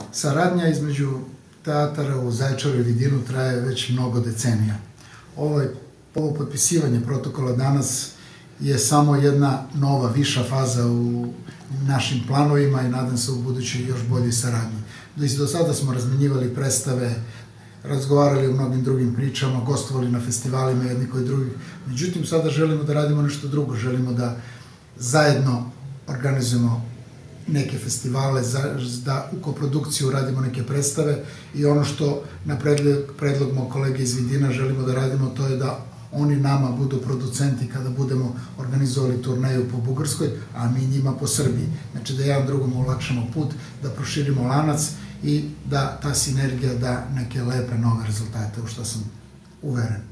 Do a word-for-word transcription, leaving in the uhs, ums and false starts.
Saradnja između teatara u Zaječaru i Vidinu traje već mnogo decenija. Ovo, ovo potpisivanje protokola danas je samo jedna nova, viša faza u našim planovima i nadam se u budućoj još boljoj saradnji. Do sada smo razmenjivali predstave, razgovarali o mnogim drugim pričama, gostovali na festivalima jedni koji drugih. Međutim, sada želimo da radimo nešto drugo, želimo da zajedno organizujemo neke festivale, da u koprodukciju radimo neke predstave i ono što na predlog mog kolege iz Vidina želimo da radimo, to je da oni nama budu producenti kada budemo organizovali turneju po Bugarskoj, a mi njima po Srbiji. Znači da jedan drugom olakšamo put, da proširimo lanac i da ta sinergija da neke lepe nove rezultate, u što sam uveren.